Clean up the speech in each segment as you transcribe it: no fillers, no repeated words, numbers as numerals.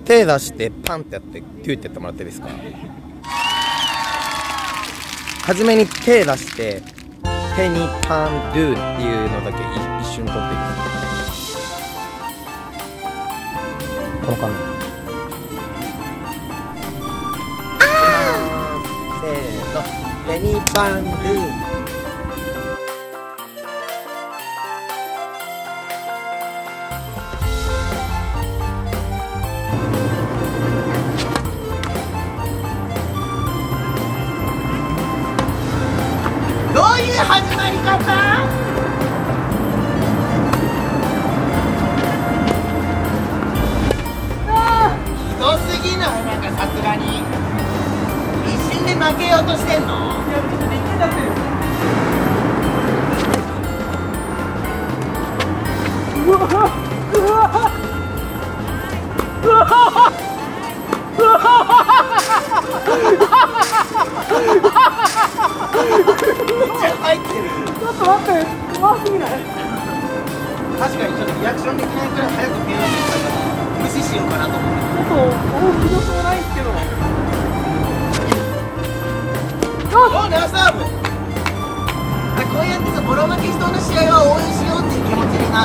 手出してパンってやってデューってやってもらっていいですか。初めに手出して手にパンドゥっていうのだけ一瞬取っていいですか。この感じ。せーの、手にパンドゥ。 どういう始まり方？ひどすぎない？なんかさすがに一瞬で負けようとしてんの？いや、ちょっとできなくてる。うわうわうわうわめっちゃ入ってる。ちょっと待って、怖すぎない？確かにちょっとリアクションできないくらい早く見えなかったから無視しようかなと思って。ちょっと大きなそうないんですけど。おっ、ナイスサーブ。こうやってさ、ボロ負けしそうな試合は応援しようっていう気持ちになる。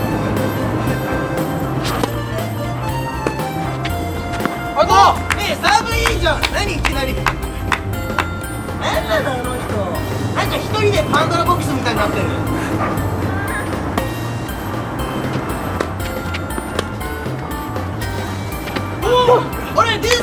あとねえ、サーブいいじゃん。何いきなり。なんなのあの人。なんか一人でパンドラボックスみたいになってる。おお、あれデュース？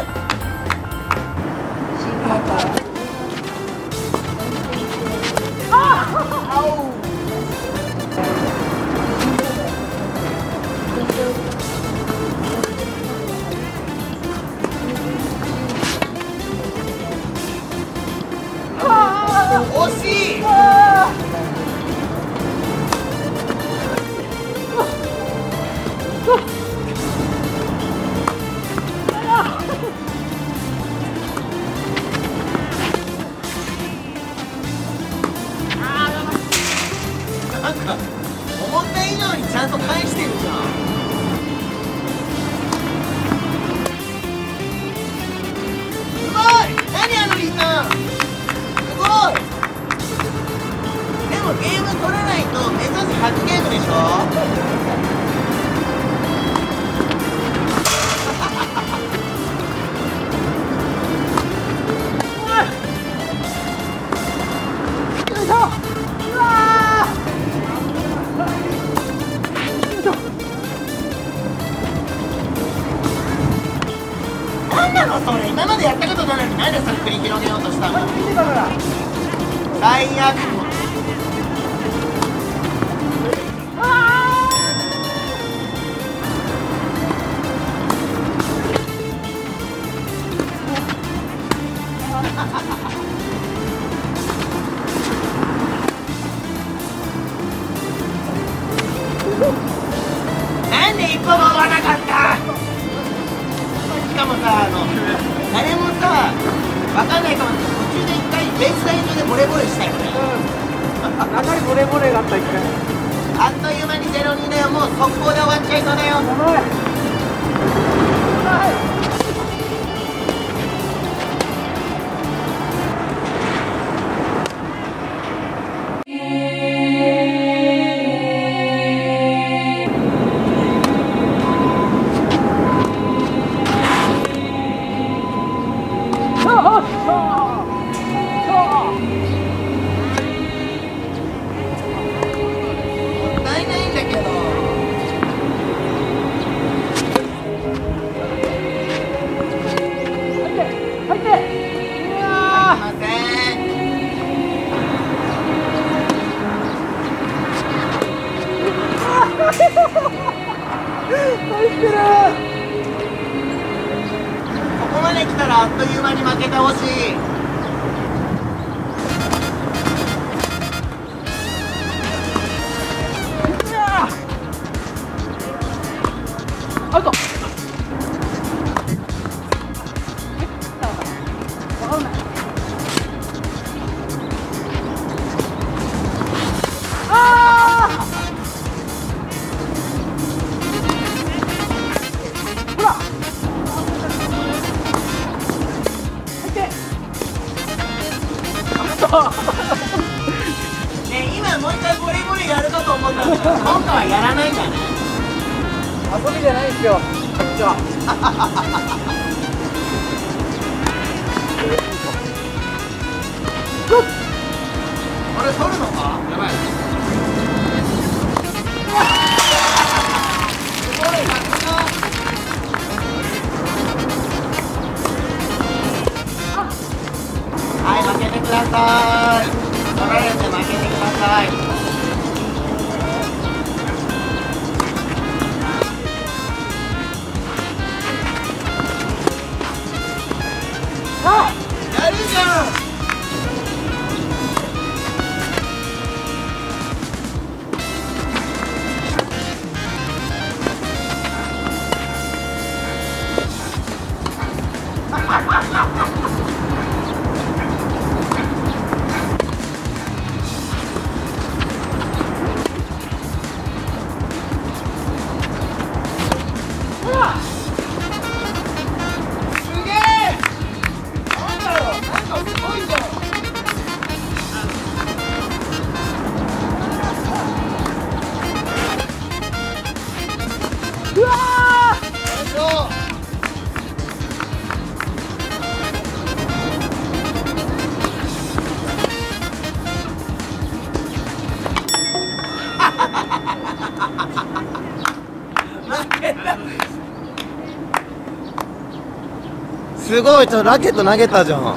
ああ、惜しい。なんか思った以上にちゃんと返してるじゃん。うまい。何あのリターン、すごい。でもゲーム取れないと目指す100ゲームでしょ。なんなのそれ。今までやったことないのに何でそれ繰り広げようとしたの？最悪。なんで一歩も追わなかった？しかもさ、誰もさ、わかんないかもけど、途中で一回ベースライン上でボレボレしたよね。 中にボレボレがあった一回。 あっという間に0-2だよ。もう速攻で終わっちゃいそうだよ。 やばい。 ここまで来たらあっという間に負けてほしい。 アウト。ほら今回はやらないんだね。 遊びじゃないですよ。じゃあ。 あれ取るのか？やばい。すごいはい、負けてください。取られて負けてください。やるじゃん。すごい、ラケット投げたじゃん。負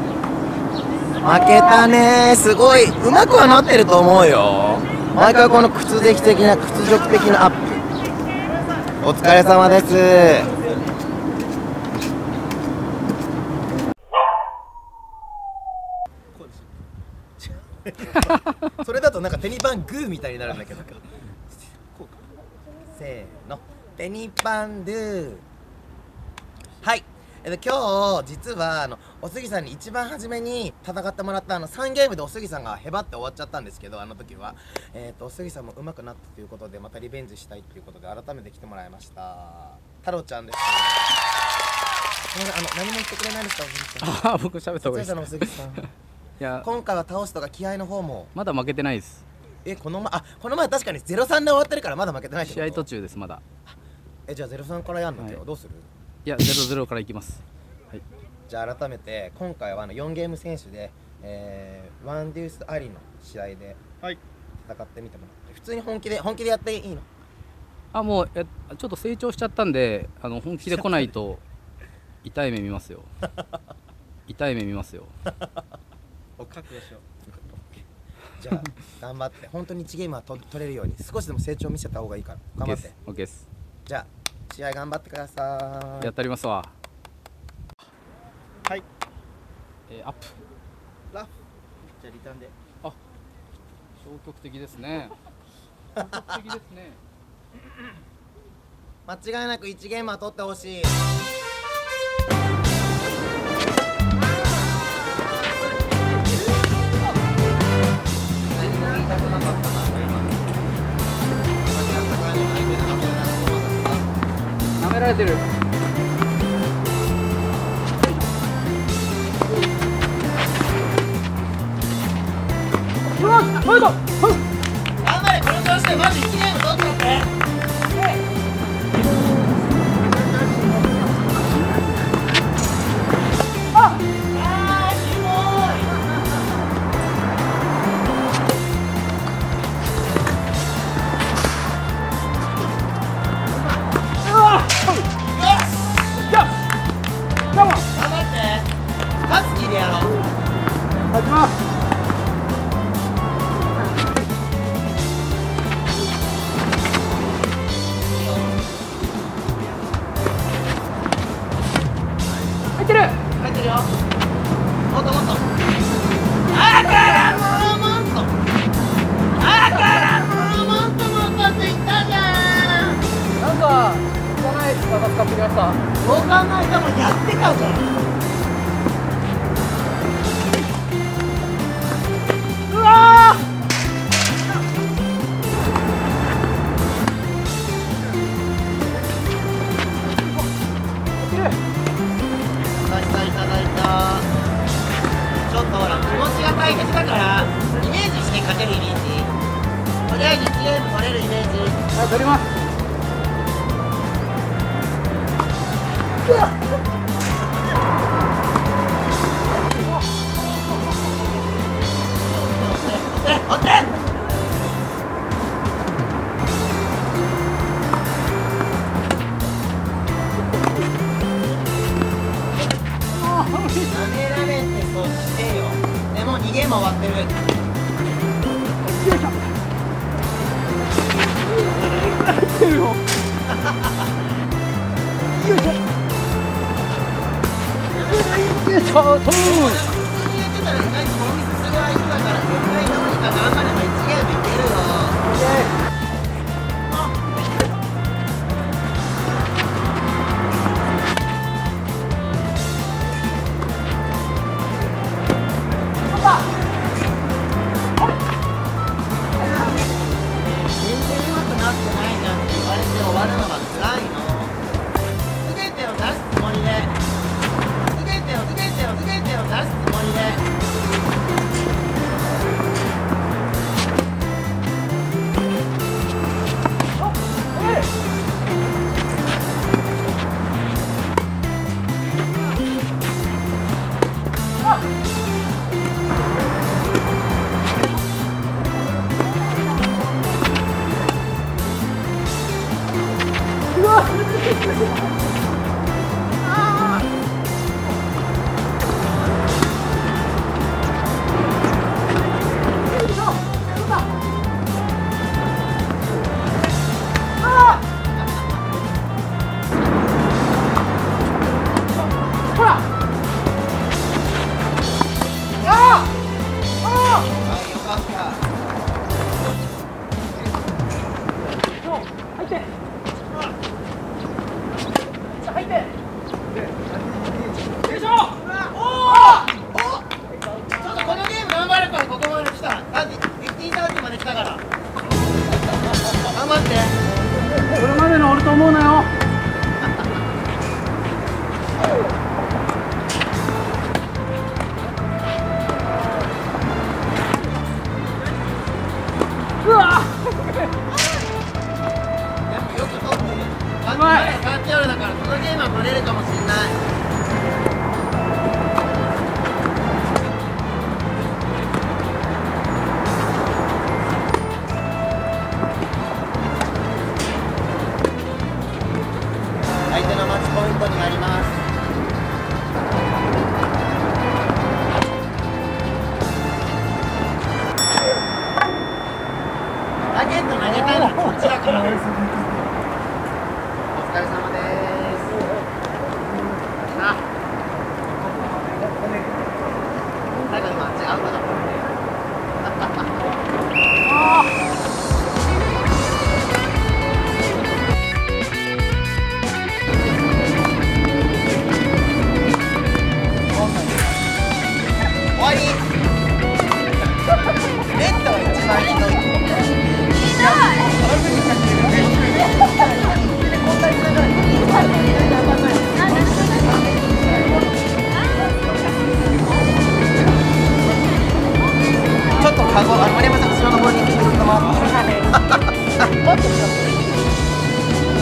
けたねー。すごい、うまくはなってると思うよ。毎回この屈辱的なアップ。お疲れ様です。それだとなんかペニパングーみたいになるんだけど。せーの、ペニパンドゥ。はい。今日実はおすぎさんに一番初めに戦ってもらった3ゲームでおすぎさんがへばって終わっちゃったんですけど、あの時はおすぎさんも上手くなったということでまたリベンジしたいということで改めて来てもらいました。太郎ちゃんです。何も言ってくれないですか、おすぎさん。 あ、僕喋った方がいいですか。 おすぎさん。いや、今回は倒すとか気合の方もまだ負けてないです。 この前確かに 0-3 で終わってるからまだ負けてないってこと。 試合途中です。まだ。 じゃあ 0-3 からやんの今日、どうする？ いや、0-0からいきます。はい。 じゃあ改めて今回は4ゲーム選手で、ワンデュースありの試合で戦ってみてもらって、普通に本気でやっていいの？ あ、もうちょっと成長しちゃったんで、本気で来ないと痛い目見ますよ。痛い目見ますよ。 覚悟しよう。じゃあ頑張って本当に1ゲームは取れるように少しでも成長見せた方がいいから頑張って。 オッケーです。 じゃあ試合頑張ってください。 やってありますわ。 はい。 アップ。 ラフ。じゃあリターンで。 あ、消極的ですね。消極的ですね。 間違いなく1ゲームは取ってほしい。 舐められてる。 頑張れ、この調子でまず1ゲーム取っちゃって。 使ってきました。 どう考えてもやってたじゃん。 うわー。 いただいた。ちょっとほら気持ちが大切だからイメージして勝てるイメージ。とりあえずゲーム取れるイメージ。 はい、取ります。 おって舐められてそしてよ。でも2ゲーム終わってる。 よいしょ、トーン。 普通にやってたら意外とノーミスする相手だから、絶対どうにか頑張れば1ゲームいけるよ。全然上手くなってないじゃんって言われて終わるのが辛いの。全てを出すつもりで、全てを出すつもりで。よかった。ちょっとこのゲーム頑張るから、ここまで来たら。だって1530まで来たから。頑張って。 これまでのおると思うなよ。うわでもよく取ってる。まだ30夜だから、このゲームは取れるかもしれない。相手のマッチポイントになります。ラケット投げたいのはこっちだから。お疲れ様。